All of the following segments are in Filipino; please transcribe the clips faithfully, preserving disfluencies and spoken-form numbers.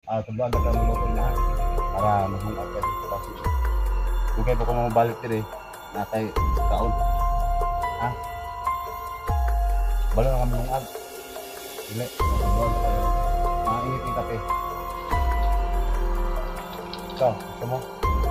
Ah, tubuan ka mo ko na para mahungag ka dito kasi. Kung kayo pa ko mabalik dire, na kay kaon. Ha? Balo na kami hungag. Dili, tubuan ka kayo. Ah, init yung kape. So, ito mo.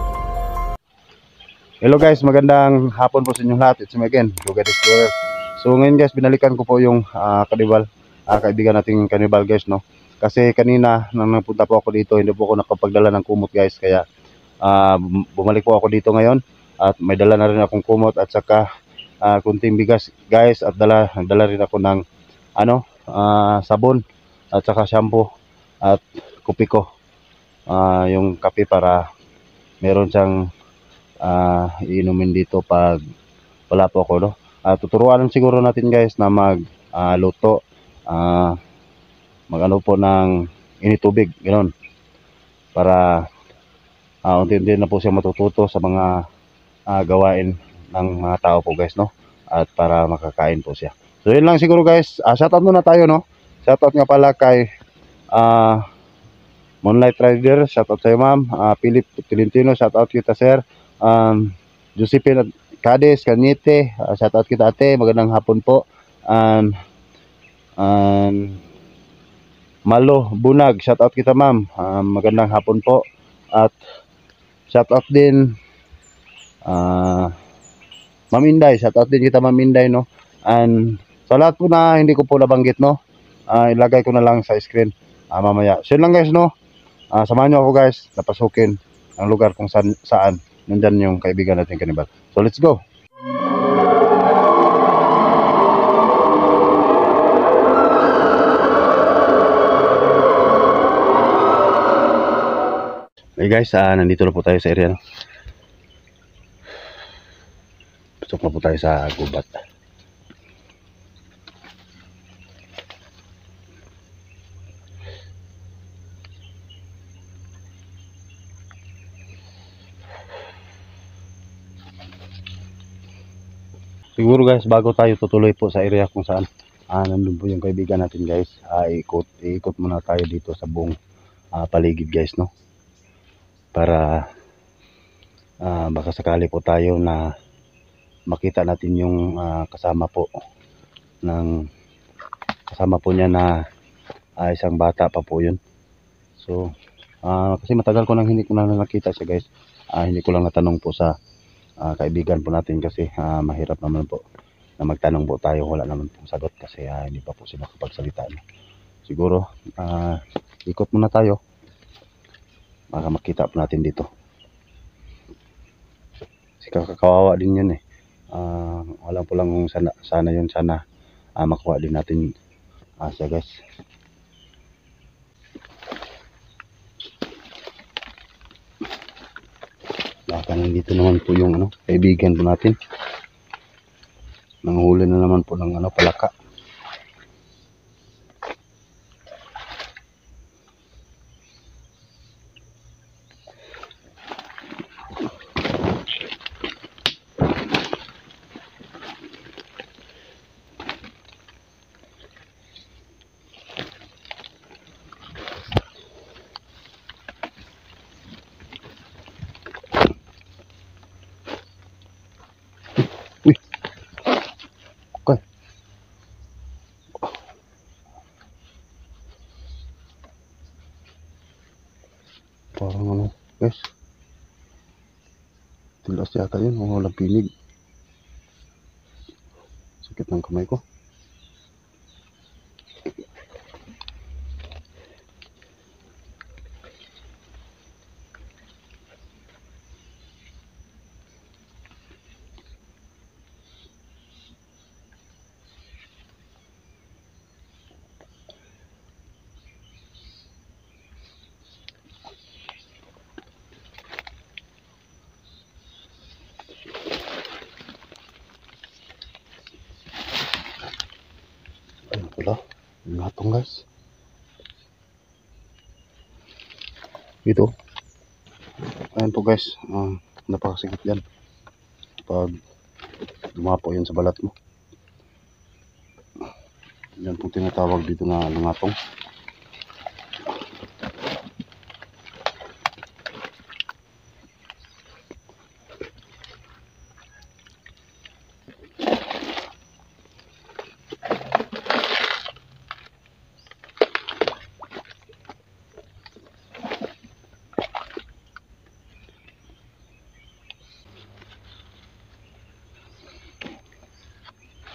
Hello guys, magandang hapon po sa inyong lahat. It's me again, Lugar Explorer. So ngayon guys, binalikan ko po yung uh, kanibal, uh, kaibigan nating kanibal guys, no. Kasi kanina nang napunta po ako dito, hindi po ako nakapagdala ng kumot guys, kaya uh, bumalik po ako dito ngayon at may dala na rin akong kumot at saka uh, kunting bigas guys, at dala dala rin ako ng ano, uh, sabon at saka shampoo at kupi ko, uh, yung kape para meron siyang uh, iinumin dito pag wala po ako, no. Uh, tuturuan siguro natin guys na mag uh, luto, uh, magano po ng init tubig, ganoon, para uh, unti-unti na po siya matututo sa mga uh, gawain ng mga tao po guys, no, at para makakain po siya. So yun lang siguro guys, uh, shoutout muna tayo, no. Shoutout nga pala kay uh, Moonlight Rider, shoutout sa iyo ma'am. uh, Philip Tolentino, shoutout kita sir. um, Josephine Cades Canite, uh, shoutout kita ate, magandang hapon po. And um, Malo Bunag, shoutout kita ma'am, uh, magandang hapon po. At shoutout din uh, Ma'am Inday, shoutout din kita Ma'am Inday, no. And sa lahat po na hindi ko po nabanggit, no, uh, ilagay ko na lang sa screen uh, mamaya. So yun lang guys, no. uh, Samahan nyo ako guys, napasukin ang lugar kung saan, saan nandyan yung kaibigan natin kanibal. So let's go. Hey guys, uh, nandito na po tayo sa area, no? Pasok na po tayo sa gubat. Siguro guys, bago tayo tutuloy po sa area kung saan uh, nandun po yung kaibigan natin guys, uh, ikot, ikot muna tayo dito sa buong uh, paligid guys, no, para uh, baka sakali po tayo na makita natin yung uh, kasama po ng kasama po niya na uh, isang bata pa po yun. So uh, kasi matagal ko nang hindi ko na nakita siya guys, uh, hindi ko lang natanong po sa uh, kaibigan po natin kasi uh, mahirap naman po na magtanong po tayo, wala naman pong sagot kasi uh, hindi pa po sila makapagsalita, no? Siguro uh, ikot muna tayo, baka makita po natin dito. Kasi kakakawawa din yun eh. Uh, wala po lang kung sana, sana yun, sana uh, makuha din natin uh, siya guys. Baka nandito naman po yung ano, kaibigan po natin. Nanghuli na naman po ng ano, palaka. Parang ano guys, tilas yata yun, walang pinig. Sakit ng kamay ko. Wala, ingatong guys. Ito. Ayan po guys, uh, napakasikip yan pag dumapo yun sa balat mo. Yan po tinatawag dito na langatong.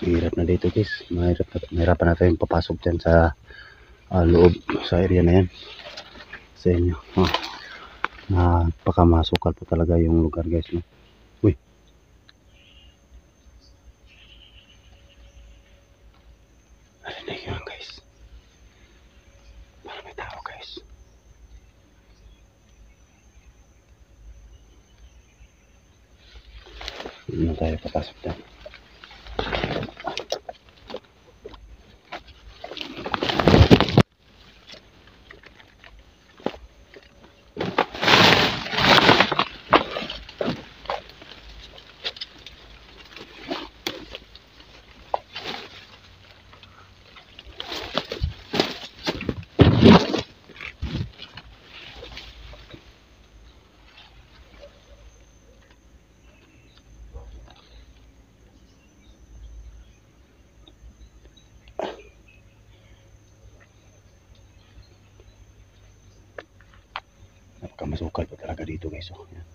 Mahirap na dito guys. Mahirap na, mahirapan na tayong papasok dyan sa uh, loob sa area na yan. Sa inyo. Oh. Napakamasukal po talaga yung lugar guys. No? Uy. Narinig yun guys. Parang may tao guys. Hindi na tayo papasok dyan. Napakamasukal po talaga dito guys. Oh. Yan.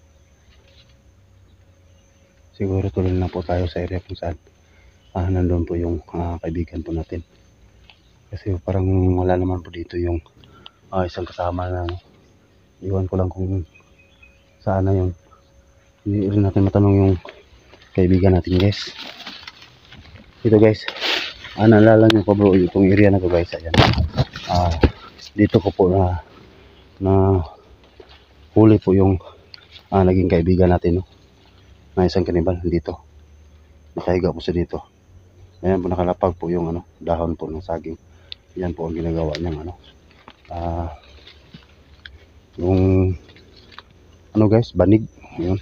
Siguro tuloy na po tayo sa area kung saan ah, nandun po yung uh, kaibigan po natin. Kasi parang wala naman po dito yung uh, isang kasama na ano. Iwan ko lang kung saan na yung hindi rin natin matanong yung kaibigan natin guys. Dito guys. Ah, naalala nyo pa bro itong area na to guys. Ayan. Ah, dito ko po na na huli po yung ah, naging kaibigan natin. No? Na isang kanibal dito. Nakahiga po siya dito. Ayan po nakalapag po yung ano, dahon po ng saging. Yan po ang ginagawa niyang ano. Ah, yung ano guys, banig. Ayun.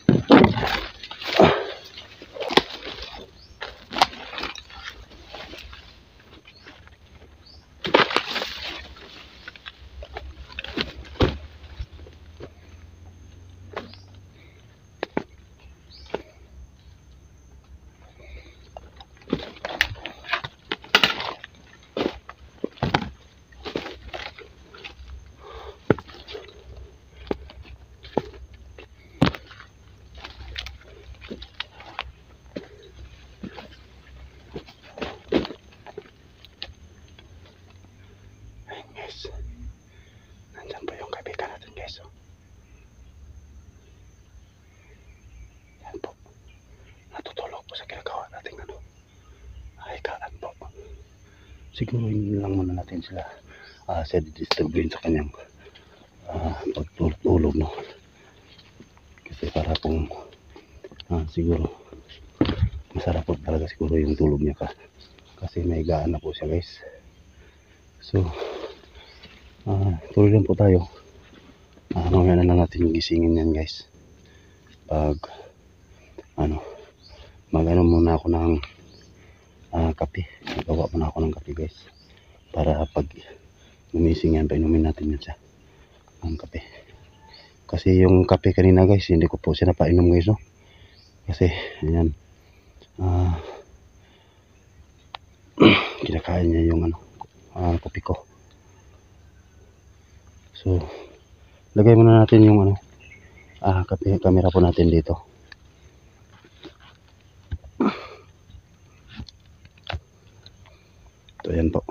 Nandyan po yung kaibigan natin guys. Oh. Yan po. Natutulog po sa ginagawa natin ano. Higaan po. Siguro hindi lang muna natin sila uh, sa disturbin sa kanyang uh, pagtulog no. Kasi para pong uh, siguro masarap po talaga siguro yung tulog niya ka. Kasi may higaan na po siya guys. So Uh, tuloy lang po tayo. Uh, mamaya na lang natin gisingin yan guys. Pag ano, mag ano muna ako ng uh, kape. Magawa muna ako ng kape guys. Para pag gumising yan, painumin natin yan siya. Ang kape. Kasi yung kape kanina guys, hindi ko po siya napainom guys no. Kasi ayan. Uh, kinakain niya yung ano, uh, kopi ko. So, lagay muna natin yung ano, ah, camera po natin dito. Ito yan po.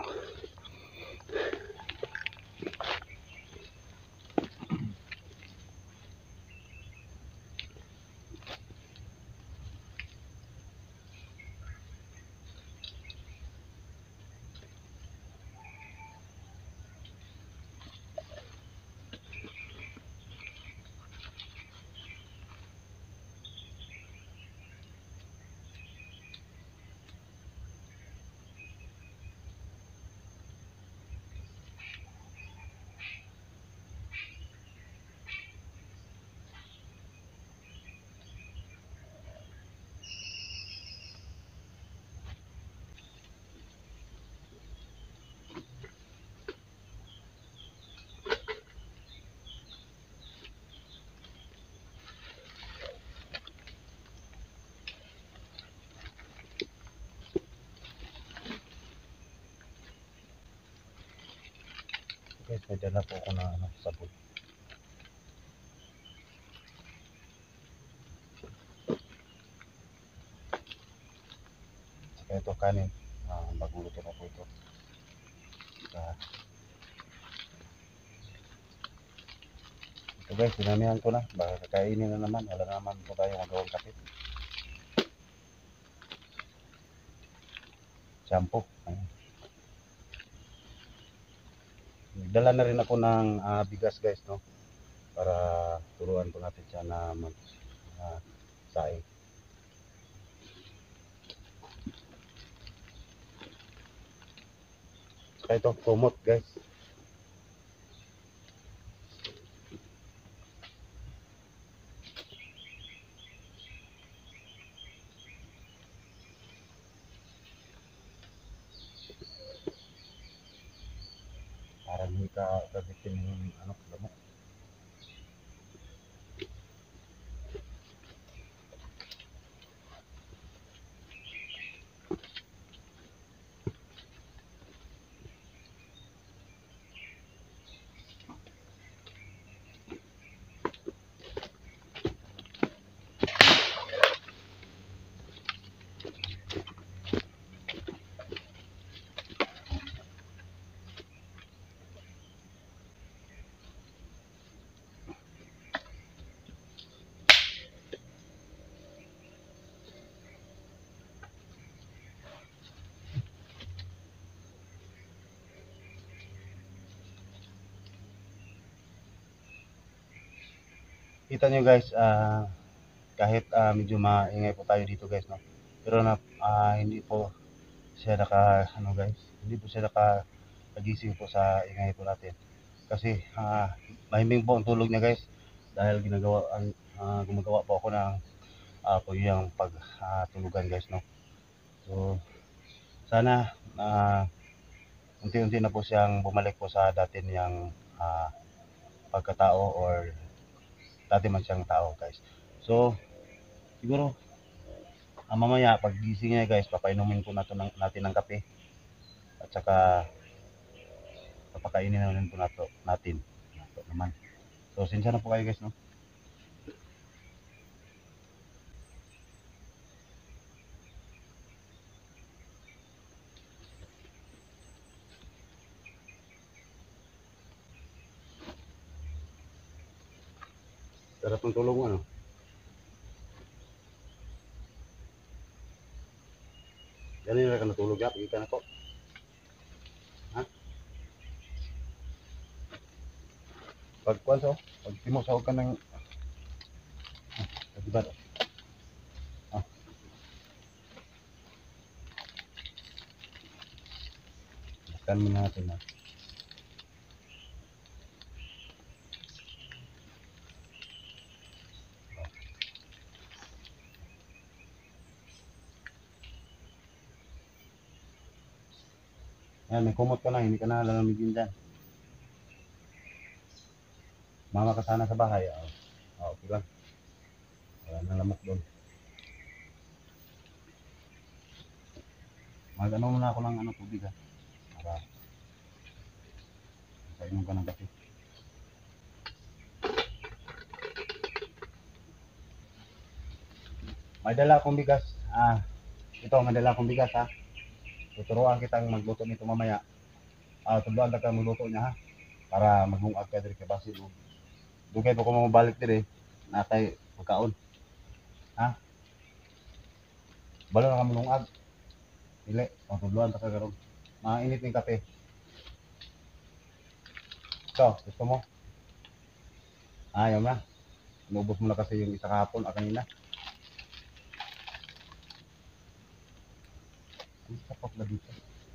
Guys, may dala po ako na ano, sabon. Saka ito, kanin. Ah, magluluto na po ito. Ah, ito guys, sinamihan ko na. Baka kakainin na naman. Wala na naman po tayo magawang kape. Shampoo. Ayan. Nagdala na rin ako ng ah, bigas guys, no? Para turuan po natin siya na mag ah, saing. Saka ito, kumot guys. Para hindi ka gagitin yung ano, lamok. Kita nyo guys, ah, kahit ah, medyo maingay po tayo dito guys, no? Pero na, ah, hindi po siya naka, ano guys, hindi po siya naka nagising po sa ingay po natin. Kasi ah, mahimbing po ang tulog niya guys. Dahil ginagawa, ang, ah, gumagawa po ako ng uh, po yung pagtulugan guys, no? So, sana ah, unti-unti na po siyang bumalik po sa dati niyang ah, pagkatao or dati man siyang tao guys. So, siguro ah, mamaya pag gising niya guys, papainumin po natin ng, natin ng kape at saka papakainin na rin po nato, natin nato naman. So, sinsya na po kayo guys, no? Sarap ng tulog mo, ano? Ganun na ka natulog ya, pagi ka na ko. Ha? Pag kuwan so, pag timo sa ka ng ah, diba? Ah, Baktan mo natin ha. Yan, may kumot ka na, hindi ka na lalamigin dyan. Mama ka sana sa bahay. Oh, oh okay lang. Wala nang lamok doon. Mag-ano muna ako ng ano, tubig ha. Para kainom ka ng kape. May dala akong bigas. Ah, ito, may dala akong bigas ha. Tuturuan kitang magluto nito mamaya. Ah, tubuan ka magluto niya ha. Para maghungag ka diri kay basin. Dugay pa ko mabalik diri. Natay pagkaon. Ha? Balo na ka malungag. Dili, matudluan ta ka karon. Mainit ning kape. So, gusto mo? Ayaw na. Inubos mo na kasi yung isa kahapon, ah, kanina. Ang sapat na dito.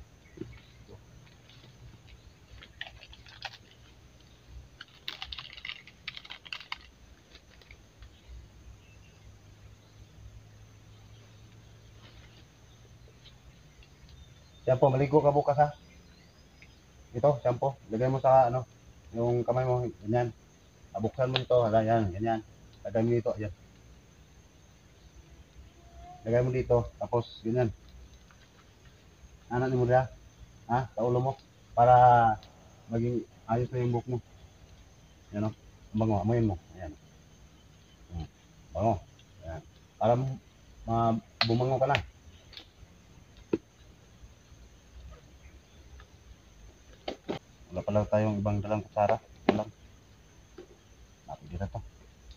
Shampoo, maligo ka bukas ha. Ito, shampoo. Lagay mo sa ano, yung kamay mo, ganyan. Abuksan mo ito, ganyan, ganyan. Lagay mo dito, yan. Lagay mo dito, tapos ganyan. Anan mo na, ha, sa ulo mo. Para maging ayos na yung buhok mo. Yan o. Bango, amoyin mo. Ayan. Hmm. Bango. Ayan. Para ma bumango ka na. Wala pa lang tayong ibang dalang kutsara. Ito lang. Napili na to.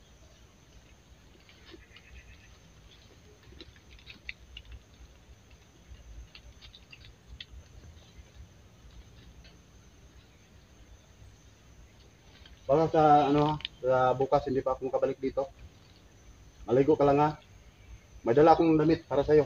Baka sa ano, sa bukas hindi pa ako makabalik dito. Maligo ka lang ha. May dala akong damit para sa'yo.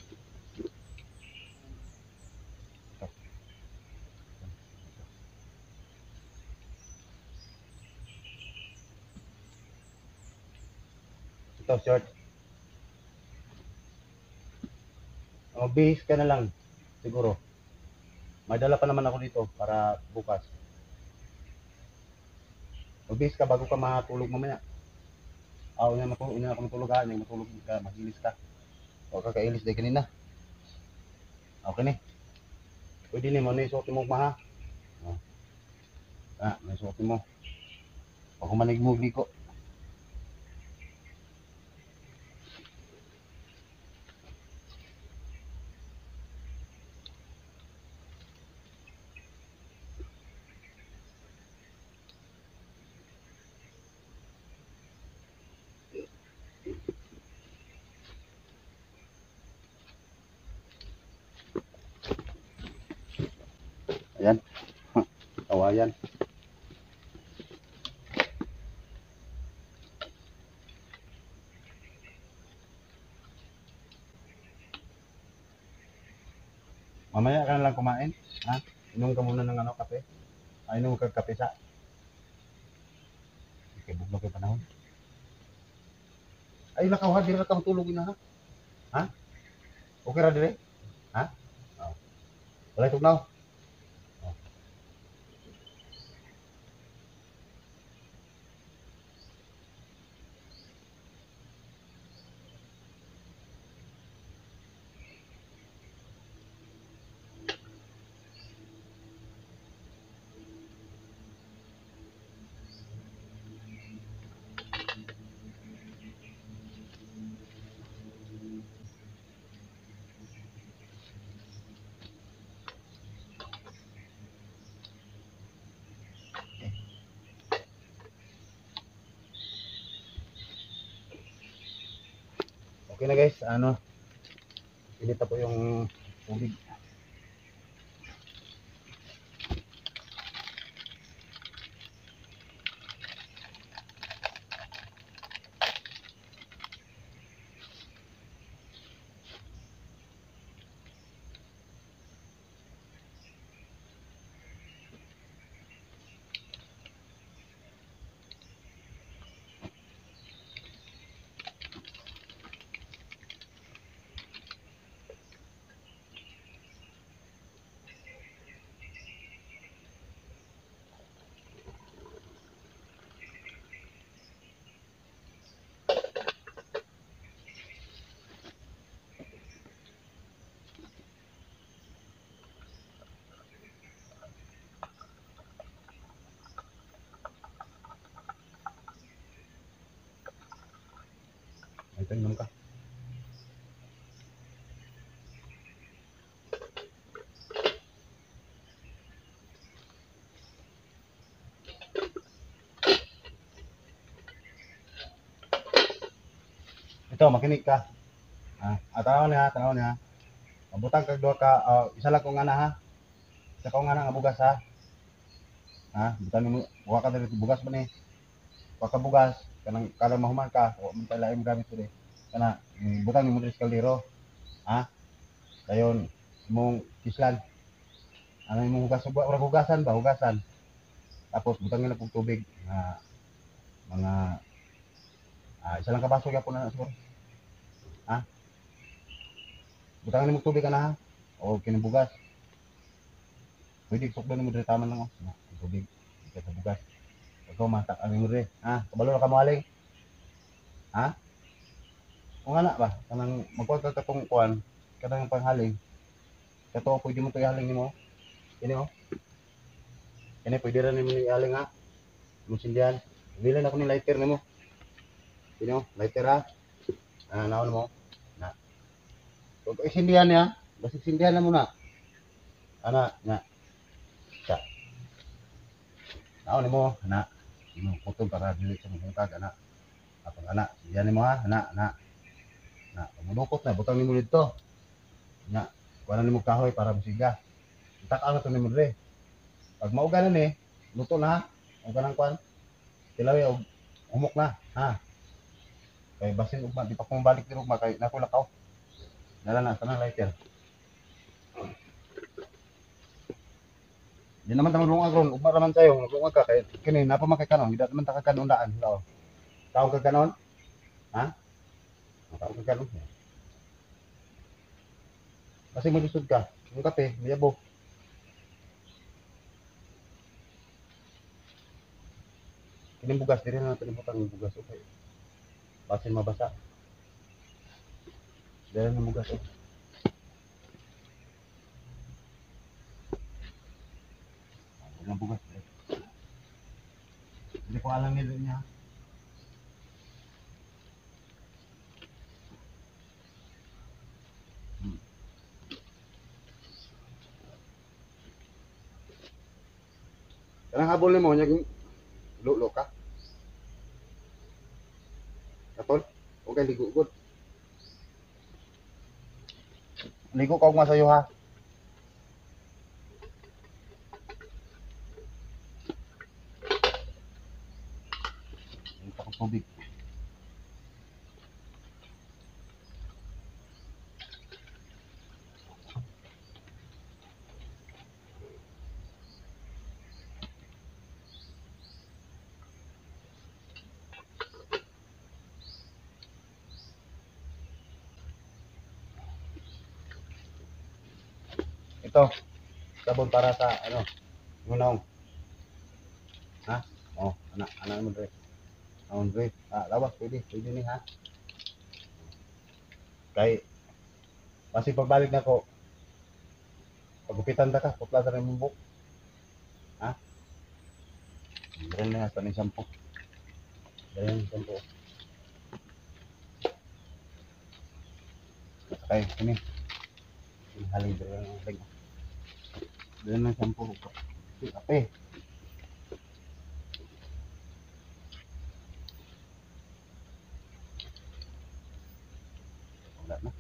Ito, short. O, bihis ka na lang. Siguro. May dala pa naman ako dito para bukas. Magbihis ka bago ka matulog mamaya. Ah, una matulog, una ako matulog ha. Yung matulog ka, magilis ka. Huwag ka kailis dahil kanina. Okay ni. Pwede ni mo, naisuot mo ma ha. Oh. Ah, naisuot mo. Huwag ko manigmugli ko. Ayan. Kawayan. Mamaya ka na lang kumain. Ha? Inom ka muna ng ano, kape. Ay, inom ka kape sa. Okay, buklog yung panahon. Ay, nakaw ha. Di na ka matulog na ha. Ha? Okay ra dire? Ha? Oh. Wala tugnaw. Oh. Okay na guys, ano, init na po yung tubig. Ito inom ka. Ito, makinig ka. Ha? Ah, tanaw niya, tanaw niya. Mabutang kag duha ka, uh, isa lang ko nga na ha. Isa ko nga na nga bugas ha. Ha? Butang mo, buha ka dito bugas ba ni? Buha ka bugas, kanang kada mahuman ka, wa man tayo laim gamit ko di. Kana, mm, butang mo dito sa kaldero. Ha? Dayon, mong kislan. Ano yung hugas, ora hugasan ba, hugasan. Tapos butangin na pong tubig na mga ah, isa lang kabaso gyapon na siguro. Ha? Butangin mo tubig ka na ha. O kinibugas. Pwede sukdan mo dire taman lang oh. Na, tubig. Ika bugas. Ikaw matak ang mo dire. Ha? Kabalo ka mo aling. Ha? Kung ana ba, kanang magkuha ka katong kuan, kanang panghaling. Kato pwede mo to ihaling nimo. Kini oh. Kini pwede ra nimo ni ihaling ha. Mo sindihan. Bilan ako ni lighter nimo. Kini oh, lighter ha. Ah, naon mo. Na. Kung isindihan niya, basta sindihan na muna. Ana, na. Sa. Naon mo, ana. Imo putol para dili sa mungkag ana. Atong ana, yan mo ha, ana, ana. Na, mudukot na butang nimo dito. Nya, kuha na nimo kahoy para musiga. Itak ang to nimo dire. Pag mauga na ni, luto na ha. Ang kanang kwan. Tilawi og umok na, ha. Kay basin ugma di pa ko balik diri ugma kay nako lakaw. Dala na tanang lighter. Di naman tamang rungag ron, ugma raman sayo, rungag ka kay kini napa makakanon, hindi naman ta kakanon daan, lao. Tawag ka kanon? Ha? Tawag ka kanon. Kasi malusod ka. Yung kape, mayabo. Kining bugas, diri na natin ibutang yung bugas. Okay. Basin mabasa. Diri na bugas. Okay. Ang bugas. Hindi ko alam nila niya. Hmm. Karang habol ni mo, yung lulo ka. Katol? Okay, ligo good. Ligo ka ugma sa'yo ha. Ito ko tubig. Ito, sabon para sa ano, ngunong. Ha? Oh, anak, anak mo dre. Anak dre. Ah, lawas, pwede, pwede ni ha. Kay, kasi pagbalik na ko, pagupitan ta ka, putla sa rin mong buhok. Ha? Dre na sa ni sampo. Dre na sampo. Okay, ini. Ini halin dre na halin. Dre na sampo. Kape. Wala na.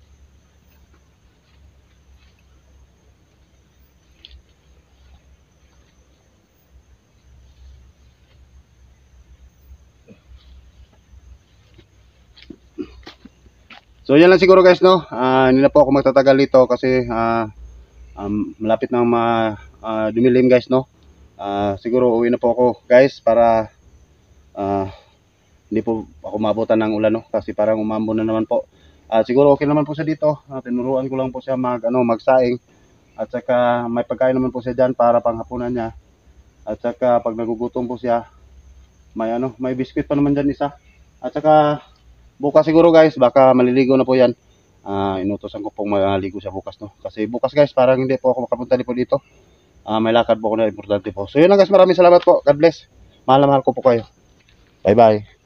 So yan lang siguro guys no. Ah, hindi na po ako magtatagal dito kasi ah, um, malapit na ma ah, dumilim guys no. Ah, siguro uwi na po ako guys para ah, hindi po ako mabutan ng ulan no kasi parang umambon na naman po. Ah, siguro okay naman po siya dito. Ah, tinuruan ko lang po siya mag ano magsaing at saka may pagkain naman po siya diyan para panghapunan niya. At saka pag nagugutom po siya, may ano, may biscuit pa naman diyan isa. At saka bukas siguro guys, baka maliligo na po yan. Ah, inutosan ko pong maligo siya bukas no. Kasi bukas guys, parang hindi po ako makapunta po dito. Ah, may lakad po ako na importante po. So yun lang guys, maraming salamat po. God bless. Mahal na mahal ko po kayo. Bye bye.